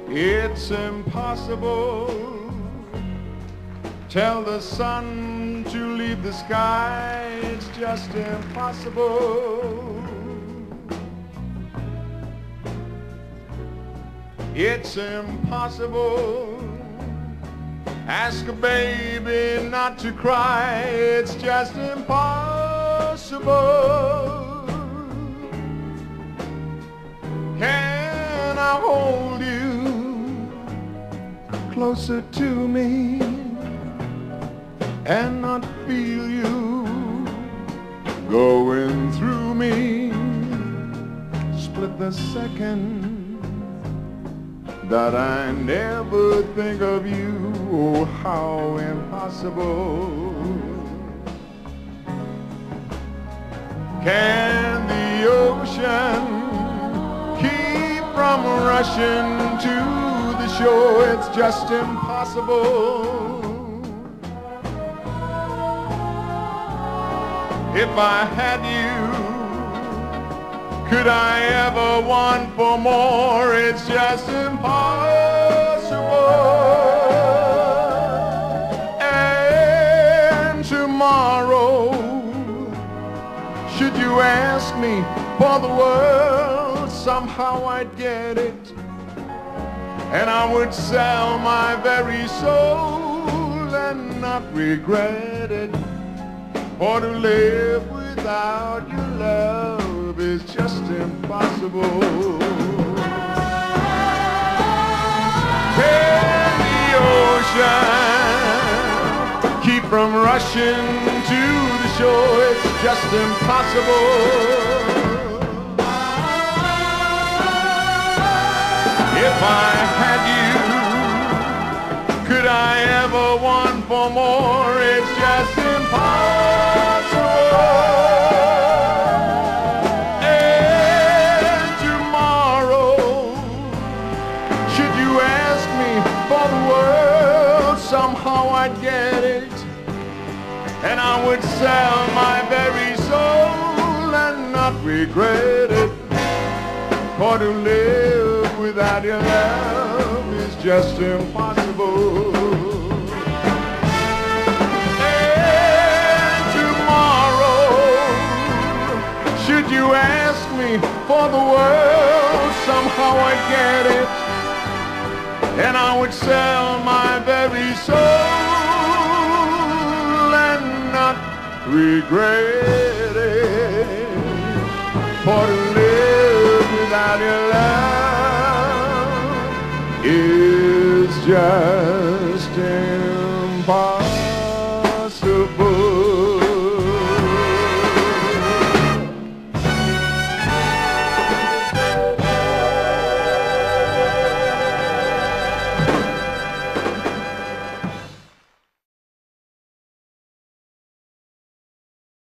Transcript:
It's impossible. Tell the sun to leave the sky. It's just impossible. It's impossible. Ask a baby not to cry. It's just impossible. Can I hold you closer to me and not feel you going through me? Split the second that I never think of you. Oh, how impossible. Can the ocean keep from rushing to the shore? It's just impossible. If I had you, could I ever want for more? It's just impossible. And tomorrow, should you ask me for the world, somehow I'd get it, and I would sell my very soul and not regret it. For to live without your love is just impossible. Can the ocean keep from rushing to the shore? It's just impossible. If I had you, could I ever want for more? It's just impossible. And tomorrow, should you ask me for the world, somehow I'd get it, and I would sell my very soul and not regret it. For to live without your love is just impossible. And tomorrow, should you ask me for the world, somehow I'd get it, and I would sell my very soul and not regret it. For to live without your love is just